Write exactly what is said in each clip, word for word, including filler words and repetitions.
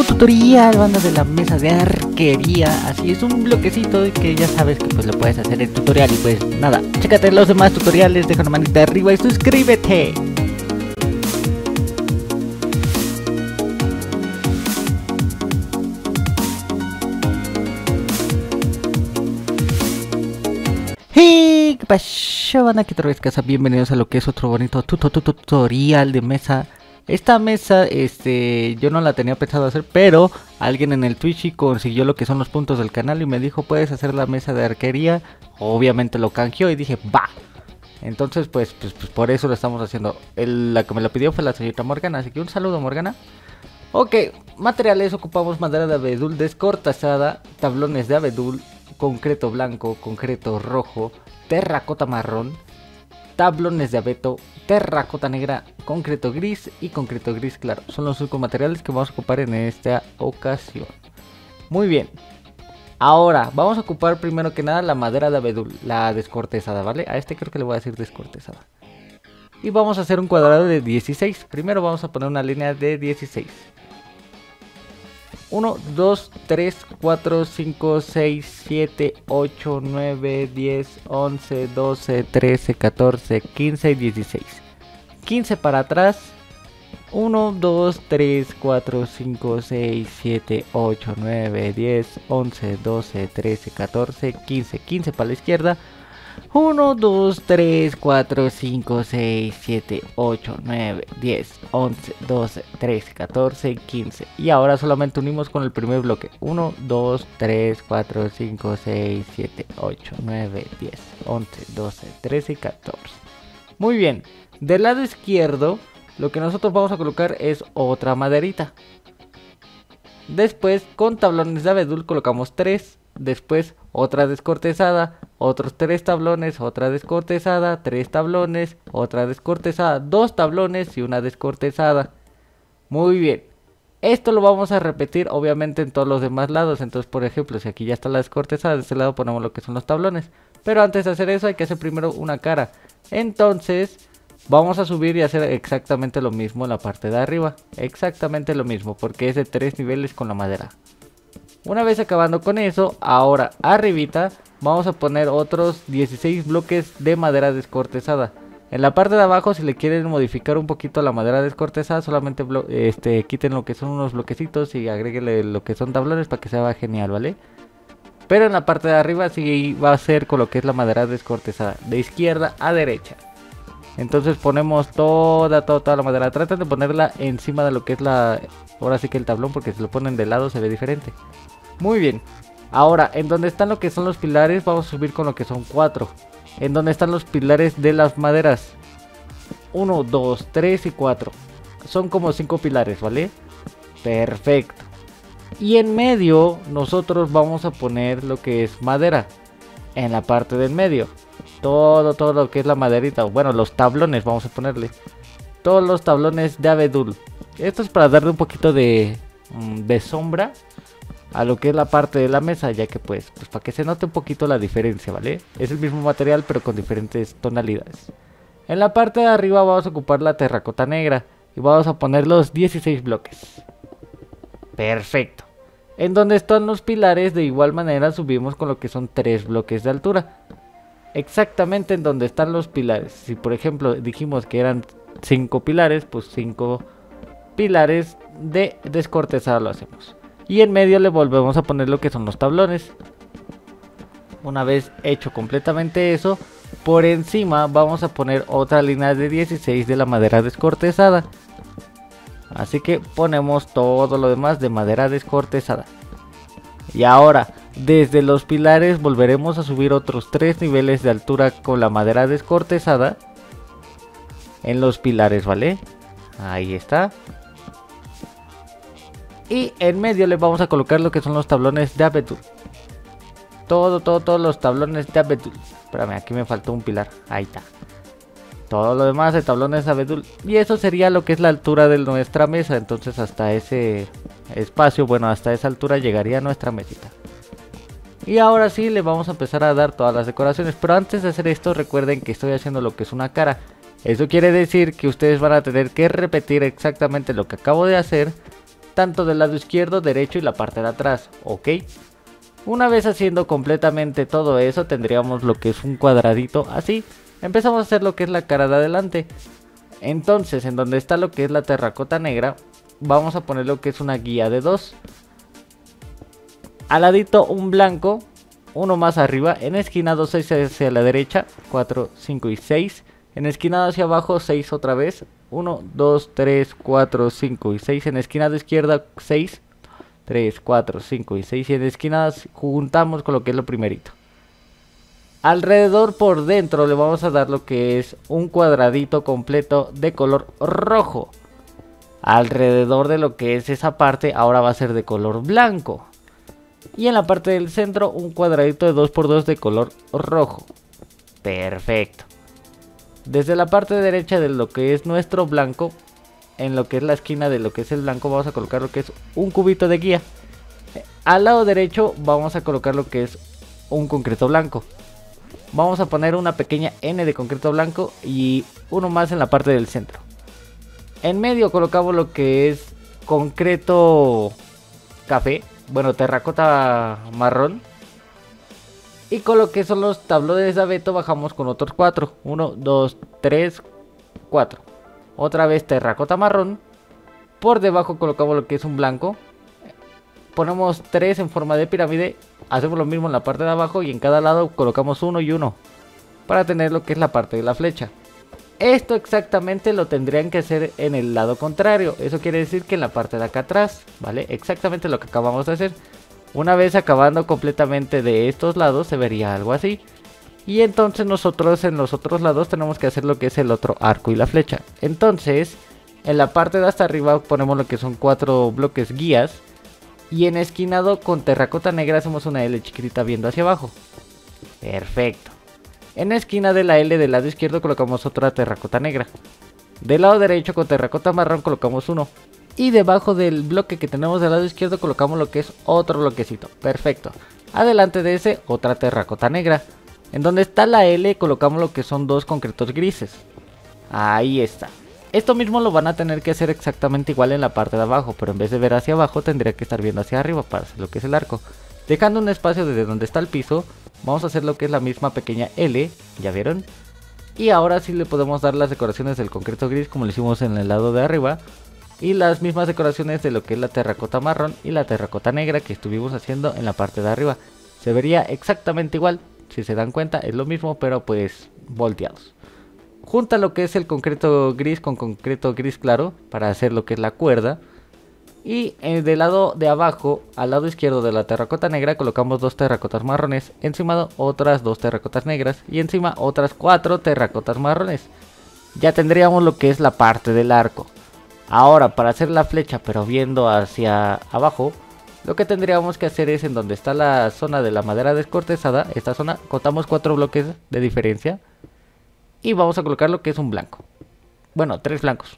nuevo tutorial, banda, de la mesa de arquería. Así es, un bloquecito que ya sabes que pues lo puedes hacer en tutorial. Y pues nada, chécate los demás tutoriales, deja una manita arriba y suscríbete. Hey, ¿qué pasó, banda? ¿Qué tal vez, casa? Bienvenidos a lo que es otro bonito tutorial de mesa. Esta mesa, este, yo no la tenía pensado hacer, pero alguien en el Twitch consiguió lo que son los puntos del canal y me dijo, puedes hacer la mesa de arquería. Obviamente lo canjeó y dije, va. Entonces, pues, pues, pues por eso lo estamos haciendo. El, la que me lo pidió fue la señorita Morgana, así que un saludo, Morgana. Ok, materiales: ocupamos madera de abedul descortezada, tablones de abedul, concreto blanco, concreto rojo, terracota marrón, tablones de abeto, terracota negra, concreto gris y concreto gris claro. Son los únicos materiales que vamos a ocupar en esta ocasión. Muy bien. Ahora vamos a ocupar primero que nada la madera de abedul, la descortezada, ¿vale? A este creo que le voy a decir descortezada. Y vamos a hacer un cuadrado de dieciséis. Primero vamos a poner una línea de dieciséis. uno, dos, tres, cuatro, cinco, seis, siete, ocho, nueve, diez, once, doce, trece, catorce, quince y dieciséis. quince para atrás. uno, dos, tres, cuatro, cinco, seis, siete, ocho, nueve, diez, once, doce, trece, catorce, quince. quince para la izquierda. uno, dos, tres, cuatro, cinco, seis, siete, ocho, nueve, diez, once, doce, trece, catorce, quince. Y ahora solamente unimos con el primer bloque. uno, dos, tres, cuatro, cinco, seis, siete, ocho, nueve, diez, once, doce, trece y catorce. Muy bien. Del lado izquierdo, lo que nosotros vamos a colocar es otra maderita. Después, con tablones de abedul colocamos tres. Después otra descortezada, otros tres tablones, otra descortezada, tres tablones, otra descortezada, dos tablones y una descortezada. Muy bien. Esto lo vamos a repetir obviamente en todos los demás lados. Entonces, por ejemplo, si aquí ya está la descortezada, de este lado ponemos lo que son los tablones. Pero antes de hacer eso hay que hacer primero una cara. Entonces vamos a subir y hacer exactamente lo mismo en la parte de arriba. Exactamente lo mismo, porque es de tres niveles con la madera. Una vez acabando con eso, ahora arribita vamos a poner otros dieciséis bloques de madera descortezada. En la parte de abajo, si le quieren modificar un poquito la madera descortezada, solamente este, quiten lo que son unos bloquecitos y agréguenle lo que son tablones para que se vea genial, ¿vale? Pero en la parte de arriba sí va a ser con lo que es la madera descortezada, de izquierda a derecha. Entonces ponemos toda, toda, toda la madera. Traten de ponerla encima de lo que es la... Ahora sí que el tablón, porque si lo ponen de lado se ve diferente. Muy bien. Ahora, en donde están lo que son los pilares, vamos a subir con lo que son cuatro. En donde están los pilares de las maderas. uno, dos, tres y cuatro. Son como cinco pilares, ¿vale? Perfecto. Y en medio nosotros vamos a poner lo que es madera. En la parte del medio. Todo, todo lo que es la maderita. Bueno, los tablones vamos a ponerle. Todos los tablones de abedul. Esto es para darle un poquito de, de sombra a lo que es la parte de la mesa, ya que pues, pues para que se note un poquito la diferencia, ¿vale? Es el mismo material pero con diferentes tonalidades. En la parte de arriba vamos a ocupar la terracota negra y vamos a poner los dieciséis bloques. Perfecto. En donde están los pilares, de igual manera subimos con lo que son tres bloques de altura. Exactamente en donde están los pilares. Si por ejemplo dijimos que eran cinco pilares, pues cinco pilares de descortezada lo hacemos. Y en medio le volvemos a poner lo que son los tablones. Una vez hecho completamente eso, por encima vamos a poner otra línea de dieciséis de la madera descortezada. Así que ponemos todo lo demás de madera descortezada. Y ahora, desde los pilares volveremos a subir otros tres niveles de altura con la madera descortezada. En los pilares, ¿vale? Ahí está. Y en medio le vamos a colocar lo que son los tablones de abedul. Todo, todo, todos los tablones de abedul. Espérame, aquí me faltó un pilar. Ahí está. Todo lo demás de tablones de abedul. Y eso sería lo que es la altura de nuestra mesa. Entonces hasta ese espacio, bueno, hasta esa altura llegaría nuestra mesita. Y ahora sí le vamos a empezar a dar todas las decoraciones. Pero antes de hacer esto, recuerden que estoy haciendo lo que es una cara. Eso quiere decir que ustedes van a tener que repetir exactamente lo que acabo de hacer tanto del lado izquierdo, derecho y la parte de atrás, ¿ok? Una vez haciendo completamente todo eso, tendríamos lo que es un cuadradito así. Empezamos a hacer lo que es la cara de adelante. Entonces, en donde está lo que es la terracota negra, vamos a poner lo que es una guía de dos. Al ladito un blanco, uno más arriba, en esquinado seis hacia la derecha, cuatro, cinco y seis. En esquinado hacia abajo seis otra vez, uno, dos, tres, cuatro, cinco y seis. En esquinado izquierda seis, tres, cuatro, cinco y seis. Y en esquinas juntamos con lo que es lo primerito. Alrededor por dentro le vamos a dar lo que es un cuadradito completo de color rojo. Alrededor de lo que es esa parte ahora va a ser de color blanco. Y en la parte del centro un cuadradito de dos por dos de color rojo. Perfecto. Desde la parte derecha de lo que es nuestro blanco, en lo que es la esquina de lo que es el blanco, vamos a colocar lo que es un cubito de guía. Al lado derecho vamos a colocar lo que es un concreto blanco. Vamos a poner una pequeña N de concreto blanco y uno más en la parte del centro. En medio colocamos lo que es concreto café, bueno, terracota marrón. Y con lo que son los tablones de abeto bajamos con otros cuatro. uno, dos, tres, cuatro. Otra vez terracota marrón. Por debajo colocamos lo que es un blanco. Ponemos tres en forma de pirámide. Hacemos lo mismo en la parte de abajo y en cada lado colocamos uno y uno. Para tener lo que es la parte de la flecha. Esto exactamente lo tendrían que hacer en el lado contrario. Eso quiere decir que en la parte de acá atrás, ¿vale? Exactamente lo que acabamos de hacer. Una vez acabando completamente de estos lados se vería algo así. Y entonces nosotros en los otros lados tenemos que hacer lo que es el otro arco y la flecha. Entonces en la parte de hasta arriba ponemos lo que son cuatro bloques guías. Y en esquinado con terracota negra hacemos una L chiquitita viendo hacia abajo. Perfecto. En la esquina de la L del lado izquierdo colocamos otra terracota negra. Del lado derecho con terracota marrón colocamos uno. Y debajo del bloque que tenemos del lado izquierdo colocamos lo que es otro bloquecito. Perfecto. Adelante de ese otra terracota negra. En donde está la L colocamos lo que son dos concretos grises. Ahí está. Esto mismo lo van a tener que hacer exactamente igual en la parte de abajo. Pero en vez de ver hacia abajo tendría que estar viendo hacia arriba para hacer lo que es el arco. Dejando un espacio desde donde está el piso. Vamos a hacer lo que es la misma pequeña L. ¿Ya vieron? Y ahora sí le podemos dar las decoraciones del concreto gris como lo hicimos en el lado de arriba. Y las mismas decoraciones de lo que es la terracota marrón y la terracota negra que estuvimos haciendo en la parte de arriba. Se vería exactamente igual, si se dan cuenta es lo mismo pero pues volteados. Junta lo que es el concreto gris con concreto gris claro para hacer lo que es la cuerda. Y eh, del lado de abajo, al lado izquierdo de la terracota negra colocamos dos terracotas marrones. Encima otras dos terracotas negras y encima otras cuatro terracotas marrones. Ya tendríamos lo que es la parte del arco. Ahora para hacer la flecha pero viendo hacia abajo, lo que tendríamos que hacer es en donde está la zona de la madera descortezada, esta zona, contamos cuatro bloques de diferencia. Y vamos a colocar lo que es un blanco. Bueno, tres blancos.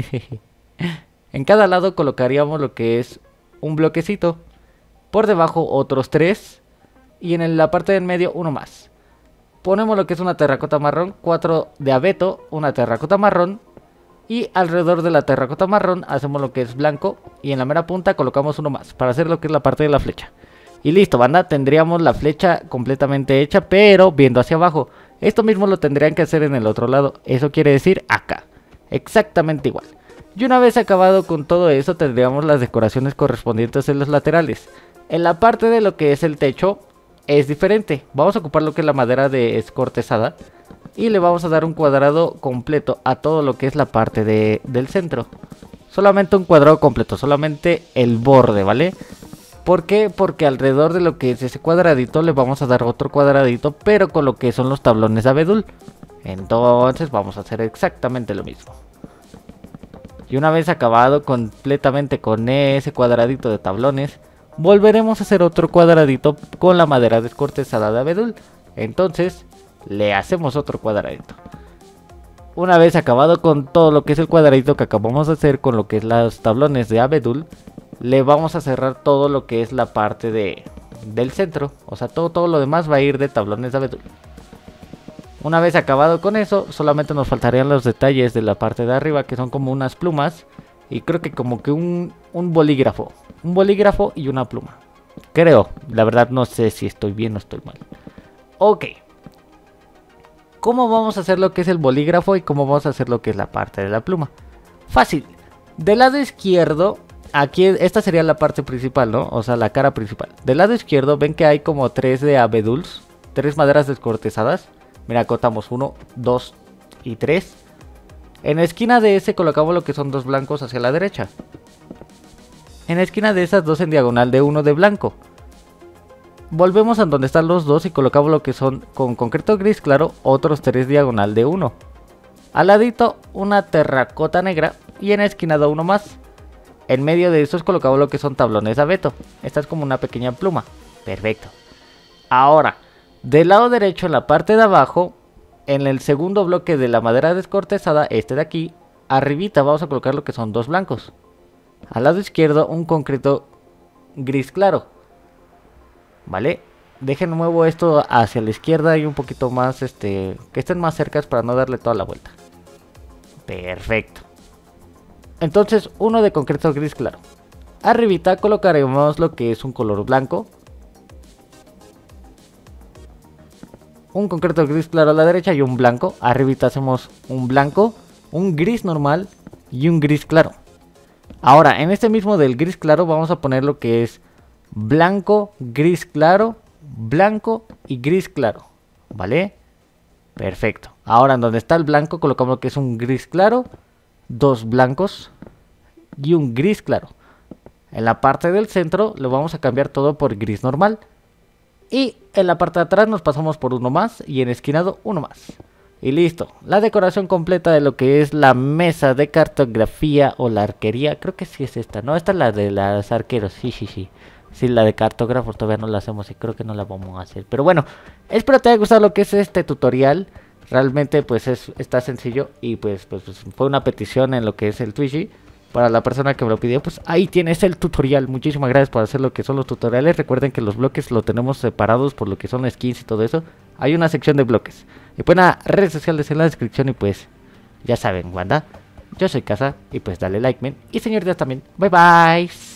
En cada lado colocaríamos lo que es un bloquecito. Por debajo otros tres. Y en la parte del medio uno más. Ponemos lo que es una terracota marrón, cuatro de abeto, una terracota marrón. Y alrededor de la terracota marrón hacemos lo que es blanco. Y en la mera punta colocamos uno más para hacer lo que es la parte de la flecha. Y listo, banda, tendríamos la flecha completamente hecha, pero viendo hacia abajo. Esto mismo lo tendrían que hacer en el otro lado. Eso quiere decir acá. Exactamente igual. Y una vez acabado con todo eso, tendríamos las decoraciones correspondientes en los laterales. En la parte de lo que es el techo es diferente. Vamos a ocupar lo que es la madera descortezada. Y le vamos a dar un cuadrado completo a todo lo que es la parte de, del centro. Solamente un cuadrado completo, solamente el borde, ¿vale? ¿Por qué? Porque alrededor de lo que es ese cuadradito le vamos a dar otro cuadradito, pero con lo que son los tablones de abedul. Entonces vamos a hacer exactamente lo mismo. Y una vez acabado completamente con ese cuadradito de tablones, volveremos a hacer otro cuadradito con la madera descortezada de abedul. Entonces le hacemos otro cuadradito. Una vez acabado con todo lo que es el cuadradito que acabamos de hacer con lo que es los tablones de abedul, le vamos a cerrar todo lo que es la parte de, del centro. O sea, todo, todo lo demás va a ir de tablones de abedul. Una vez acabado con eso, solamente nos faltarían los detalles de la parte de arriba, que son como unas plumas. y creo que como que un, un bolígrafo. Un bolígrafo y una pluma. Creo, la verdad no sé si estoy bien o estoy mal. Ok. ¿Cómo vamos a hacer lo que es el bolígrafo y cómo vamos a hacer lo que es la parte de la pluma? Fácil. Del lado izquierdo, aquí esta sería la parte principal, ¿no? O sea, la cara principal. Del lado izquierdo ven que hay como tres de abeduls, tres maderas descortezadas. Mira, acotamos uno, dos y tres. En la esquina de ese colocamos lo que son dos blancos hacia la derecha. En la esquina de esas dos en diagonal de uno de blanco. Volvemos a donde están los dos y colocamos lo que son con concreto gris claro otros tres diagonal de uno. Al ladito una terracota negra y en la esquina da uno más. En medio de estos colocamos lo que son tablones de abeto. Esta es como una pequeña pluma. Perfecto. Ahora, del lado derecho en la parte de abajo, en el segundo bloque de la madera descortezada, este de aquí, arribita vamos a colocar lo que son dos blancos. Al lado izquierdo un concreto gris claro. ¿Vale? Dejen muevo esto hacia la izquierda y un poquito más, este, que estén más cercas para no darle toda la vuelta. Perfecto. Entonces uno de concreto gris claro. Arribita colocaremos lo que es un color blanco. Un concreto gris claro a la derecha y un blanco. Arribita hacemos un blanco, un gris normal y un gris claro. Ahora, en este mismo del gris claro vamos a poner lo que es blanco, gris claro, blanco y gris claro. ¿Vale? Perfecto. Ahora, en donde está el blanco colocamos lo que es un gris claro, dos blancos y un gris claro. En la parte del centro lo vamos a cambiar todo por gris normal. Y en la parte de atrás nos pasamos por uno más y en esquinado uno más. Y listo, la decoración completa de lo que es la mesa de cartografía o la arquería. Creo que sí es esta, ¿no? Esta es la de los arqueros, sí, sí, sí. Sí, la de cartógrafos todavía no la hacemos y creo que no la vamos a hacer. Pero bueno, espero te haya gustado lo que es este tutorial. Realmente pues es, está sencillo y pues, pues, pues fue una petición en lo que es el Twitchy. Para la persona que me lo pidió, pues ahí tienes el tutorial. Muchísimas gracias por hacer lo que son los tutoriales. Recuerden que los bloques lo tenemos separados por lo que son skins y todo eso. Hay una sección de bloques. Y pues nada, redes sociales en la descripción y pues ya saben, banda. Yo soy Casa y pues dale like, men. Y señoritas también. Bye bye.